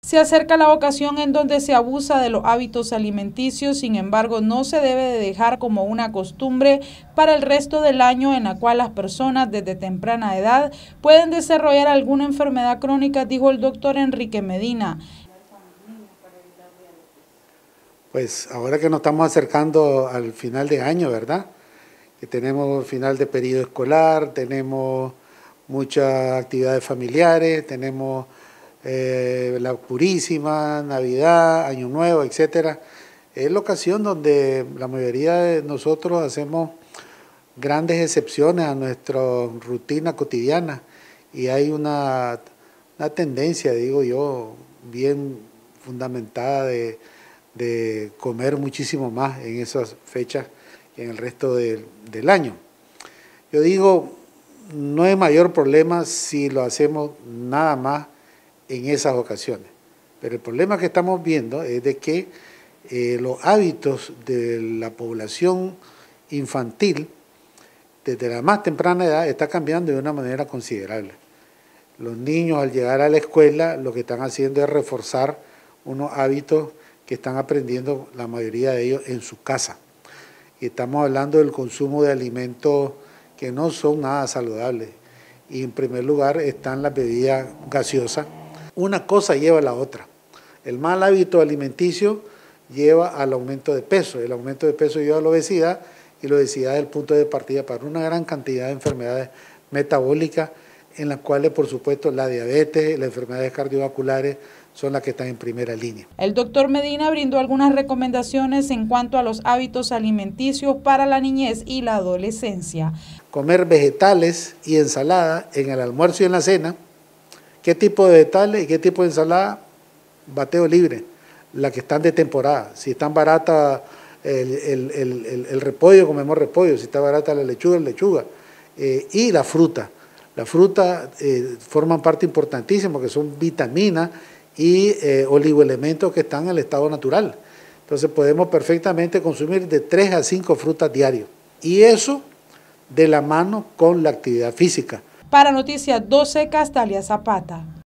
Se acerca la ocasión en donde se abusa de los hábitos alimenticios, sin embargo, no se debe de dejar como una costumbre para el resto del año en la cual las personas desde temprana edad pueden desarrollar alguna enfermedad crónica, dijo el doctor Enrique Medina. Pues ahora que nos estamos acercando al final de año, ¿verdad? Que tenemos final de periodo escolar, tenemos muchas actividades familiares, tenemos la Purísima, Navidad, Año Nuevo, etcétera. Es la ocasión donde la mayoría de nosotros hacemos grandes excepciones a nuestra rutina cotidiana y hay una tendencia, digo yo, bien fundamentada de comer muchísimo más en esas fechas que en el resto del año. Yo digo, no hay mayor problema si lo hacemos nada más en esas ocasiones, pero el problema que estamos viendo es de que los hábitos de la población infantil desde la más temprana edad está cambiando de una manera considerable. Los niños al llegar a la escuela lo que están haciendo es reforzar unos hábitos que están aprendiendo la mayoría de ellos en su casa. Y estamos hablando del consumo de alimentos que no son nada saludables. Y en primer lugar están las bebidas gaseosas. Una cosa lleva a la otra. El mal hábito alimenticio lleva al aumento de peso. El aumento de peso lleva a la obesidad y la obesidad es el punto de partida para una gran cantidad de enfermedades metabólicas en las cuales, por supuesto, la diabetes, las enfermedades cardiovasculares son las que están en primera línea. El doctor Medina brindó algunas recomendaciones en cuanto a los hábitos alimenticios para la niñez y la adolescencia. Comer vegetales y ensalada en el almuerzo y en la cena. ¿Qué tipo de vegetales y qué tipo de ensalada? Bateo libre, las que están de temporada. Si están baratas el repollo, comemos repollo. Si está barata la lechuga, lechuga. Y la fruta. La fruta forman parte importantísima, que son vitaminas y oligoelementos que están en el estado natural. Entonces podemos perfectamente consumir de 3 a 5 frutas diarios. Y eso de la mano con la actividad física. Para Noticias 12, Castalia Zapata.